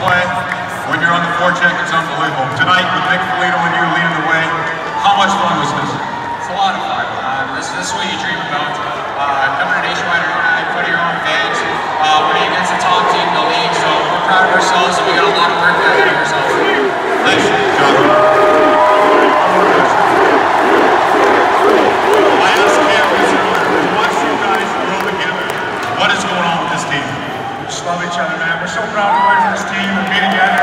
play. When you're on the forecheck, it's unbelievable. Tonight, with Nick Polito and you leading the way, how much fun was this? It's a lot of fun. This is what you dream about. Coming to Nationwide Arena, in front of your own fans, winning against the top team in the league. So we're proud of ourselves, and we got a lot of work ahead of ourselves. Thanks, Jonathan. I asked Cam this earlier. We watched you guys grow together. What is going on with this team? We just love each other, man. We're so proud to play for this team and be together.